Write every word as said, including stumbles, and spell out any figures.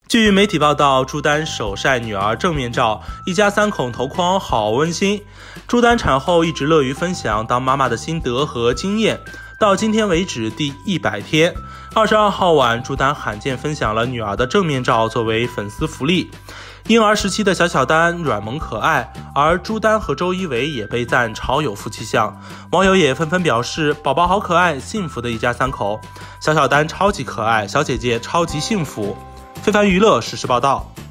据媒体报道，朱丹首晒女儿正面照，一家三口头框好温馨。朱丹产后一直乐于分享当妈妈的心得和经验，到今天为止第一百天。二十二号晚，朱丹罕见分享了女儿的正面照作为粉丝福利。婴儿时期的小小丹软萌可爱，而朱丹和周一围也被赞超有夫妻相，网友也纷纷表示宝宝好可爱，幸福的一家三口。小小丹超级可爱，小姐姐超级幸福。非凡娱乐实时报道。